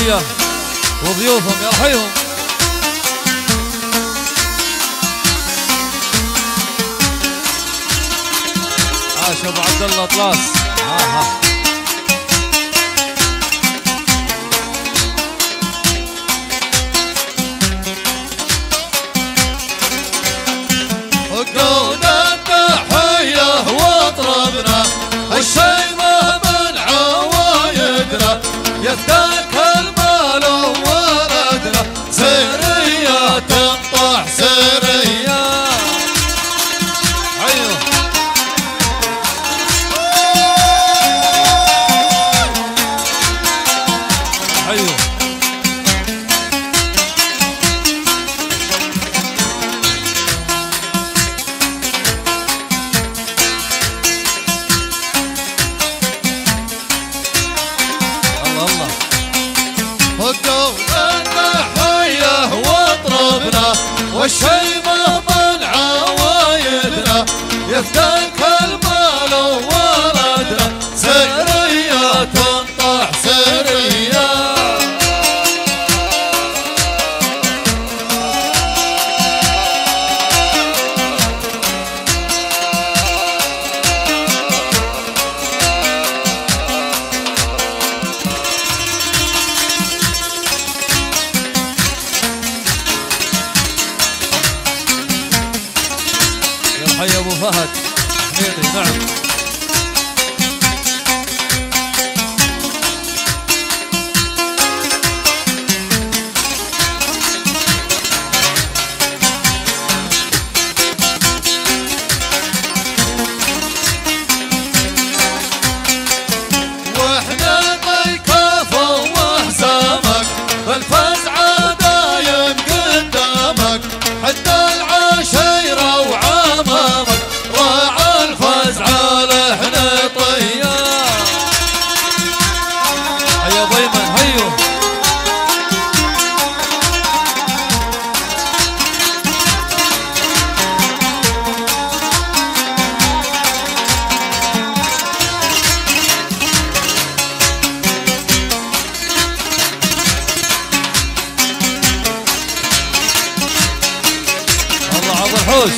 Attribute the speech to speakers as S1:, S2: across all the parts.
S1: الشرقية وضيوفهم يرحيهم. عاش ابو عبد الله طلاس.
S2: وقونا التحية واطربنا الشيمة من عوايدنا يفداك المال وولدنا سرية تنطح سرية.
S1: ايوه ايوه
S2: وقونا التحية واطربنا والشيمة من عوايدنا يفداك المال وولدنا سرية تنطح سرية.
S1: يرحي ابو فهد حميدي. نعم
S2: واحنا ضيكف وحزامك الفزعة دايم قدامك حتى العشيرة وعمامك راعى الفزعة لحنا طيار.
S1: هيا ضيمن هيو. الله عبد الحوش.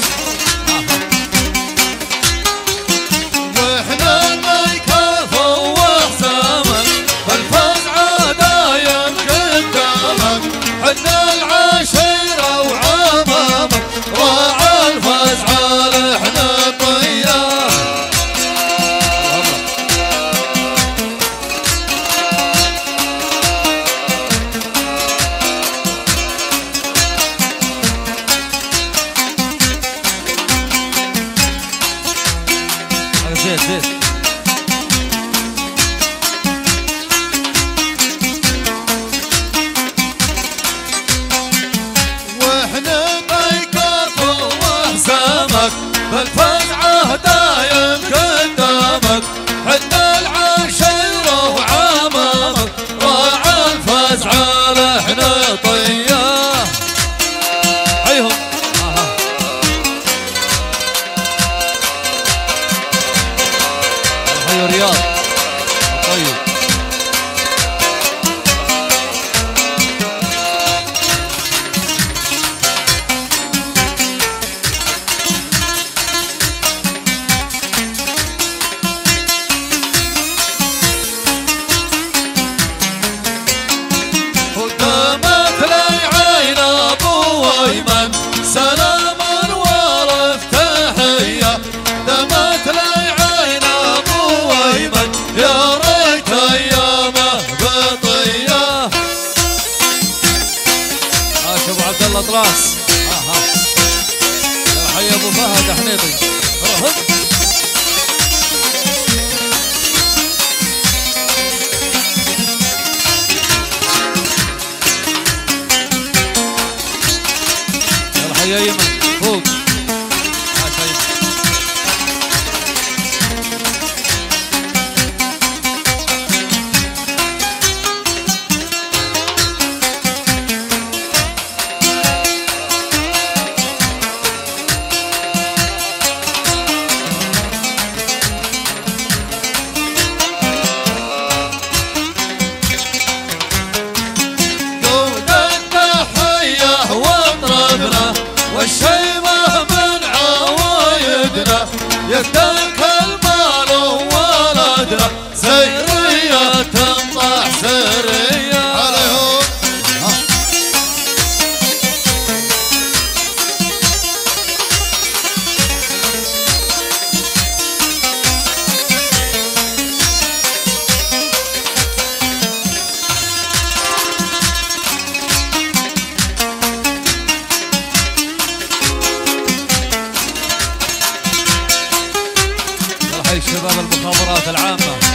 S2: واحنا ضيكف وحزامك الفزعة دايم قدامك حتى العشيرة وعمامك راعى الفزعة لحنا طيار.
S1: زيت زيت.
S2: واحنا ضيكف وحزامك الفزعة دايم قدامك حتى العشيرة وعمامك راعى الفزعة لحنا طيار.
S1: هيهم. هيو رياض. طيب
S2: قدامك لي عين ابو ايمن سلاما ورف تحيه دامت لي عين ابو ايمن
S1: حي شباب المخابرات العامة.